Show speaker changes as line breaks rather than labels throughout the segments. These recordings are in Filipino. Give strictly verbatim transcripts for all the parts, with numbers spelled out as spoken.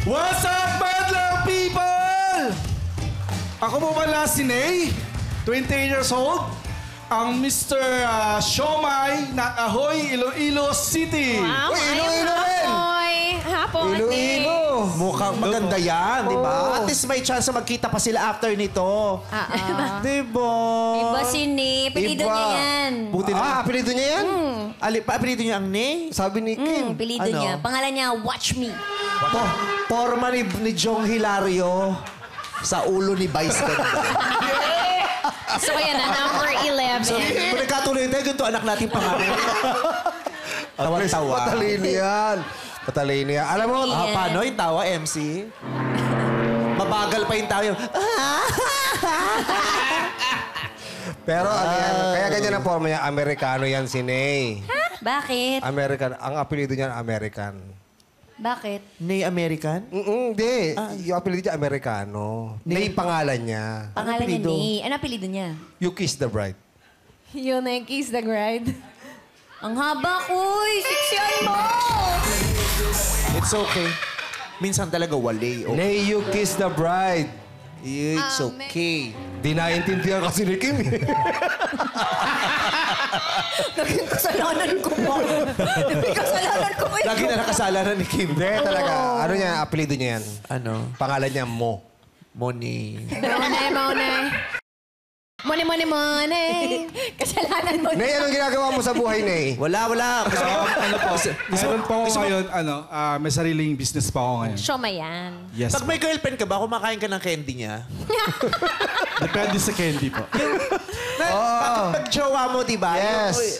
What's up, madlang people? Ako po pala si Ney, twenty-eight years old. Ang Mister Uh, Siomay ng Ahoy, Iloilo City.
Wow,
Uy, Iloilo rin!
Ahoy! Hapon,
Iloilo!
Mukhang maganda yan, di ba? At least may chance na magkita pa sila after nito.
Ah, ah.
Di ba?
Iba si Ney. Pilido
Iba.
niya yan.
Buti na.
Ah, apelido niya yan?
Ali, pa, apelido niya ang Ney?
Sabi ni Kim.
Hmm, pilido
Ano?
niya. Pangalan niya, Watch Me.
Po, forma ni, ni Jong Hilario sa ulo ni Vice ganda.
So, yan na, number eleven.
So, kung nagkatuloy tayo, ganito anak natin pangalan. Tawa-tawa.
Patalino yan. Patalino yan. Alam mo,
Ah, paano yung tawa, M C? Mabagal pa yung tawa yung...
pero ano yan, kaya ganyan ang forma niya. Amerikano yan si Ney.
Bakit?
American. Ang apelido niya, American.
Bakit?
Ney American?
Mm hindi. Yung apelido niya, Amerikano. Ney pangalan niya.
Pangalan niya
apelido?
Ney. Ano apelido niya?
You Kiss the Bride.
Yun na yung Kiss the Bride. Ang haba ko! Siksyan mo!
It's okay. Minsan talaga wali. Okay.
Ney, You Kiss the Bride.
It's okay.
Di naintindihan kasi ni Kim.
Naging kasalanan ko pa. Naging kasalanan ko pa.
Lagi na nakasalanan ni Kim.
Hindi, talaga. Ano niya, apelido niya yan.
Ano?
Pangalan niya, Mo.
Moni.
Money, money. Money, money, money. Kasalanan mo.
Ney, anong ginagawa mo sa buhay, Ney?
Wala, wala.
Ano po? Meron po ako ngayon, ano, ah, may sariling business pa ako ngayon.
Shoma yan.
Yes
Pag
po.
may girlfriend ka ba, kumakain ka ng candy niya?
Depende sa candy po.
Na, pag, pag jowa mo, di ba?
Yes.
Yung-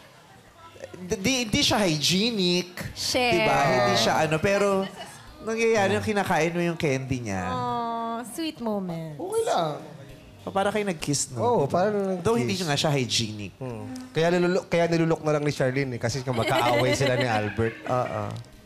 di, di siya hygienic.
Share.
Di ba? Hindi siya ano, pero nangyayari yung kinakain mo yung candy niya.
Oh, sweet moment.
Okay lang.
Para kayo nag-kiss, no?
Oo, oh, parang nag-kiss.
Though hindi siya nga siya hygienic.
Hmm. Kaya, nilulok, kaya nilulok na lang ni Charlene eh, kasi magkaaway sila ni Albert.
Oo.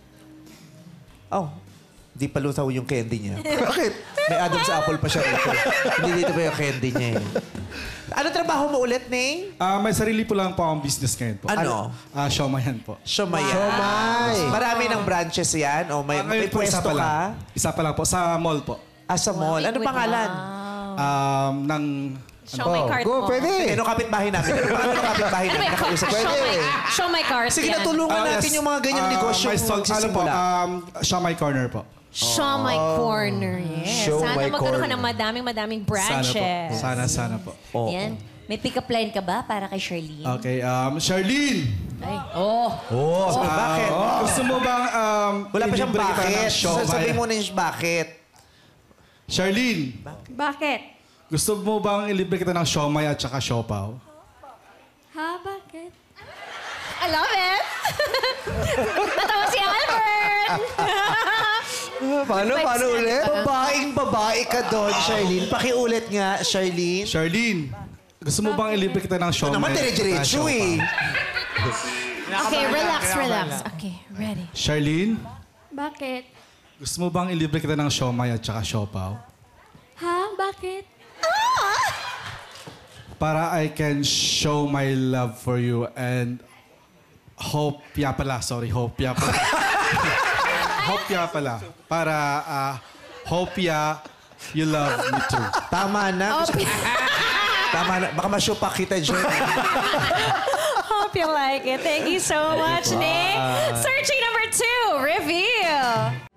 Oh, di palutaw yung candy niya.
Bakit?
May Adam's apple pa siya dito. Hindi dito pa yung candy niya eh. Ano trabaho mo ulit, Ney?
Ah, may sarili po lang po akong business ngayon po.
Ano?
Ah, Siomayan po.
Siomay.
Siomay.
Marami ng branches yan? O may,
Ah,
may
ngayon po, isa
pwesto
pa lang.
ka?
Isa pa lang po. Sa mall po.
Ah, sa mall. Ano
Wait,
pangalan?
Um, ng...
Show my card
Go,
mo.
pwede.
Ano kapitbahay namin? Ano pangalan ng kapitbahay
Ano ba
namin?
yung
Nakausap.
show my, show my card
Sige,
yan.
natulungan
Ah,
natin
yes.
yung mga ganyang
Ah,
negosyo
may stall- Ano po, um, Siomay Corner po.
Show my corner, yes.
Show
Sana
my
magkaroon ka
corner.
ng madaming madaming
Sana po.
branches.
Sana, sana po.
Oo.
Yan. May pick-up line ka ba para kay Charlene?
Okay, um, Charlene!
Ay. Oh.
Oh, bakit?
Ah, gusto mo bang um,
Wala pa siyang
ilibre kita ng
bakit.
siomay?
Sabihin mo na yung bakit.
Charlene,
Bakit?
gusto mo bang ilibre kita ng siomay at saka siopaw?
Ha? Bakit?
I love it! Natawa si Albert!
Paano? Paano ulit?
Babaeng babae ka doon, Charlene. Pakiulit nga, Charlene.
Charlene, gusto mo bang ilibre kita ng
Ito
siomay?
naman, dire-diretso
at
eh.
Okay, relax, relax. Okay, ready.
Charlene,
Bakit?
gusto mo bang ilibre kita ng siomay at saka siopaw?
Ha? Bakit?
Para I can show my love for you and hope ya pala, sorry, hope ya pala. hope ya pala. Para uh, hope ya you love me too.
Tama na. Tama na. Baka masyupak kita dyan.
Hope you like it. Thank you so much, Nick. Searching number two, reveal.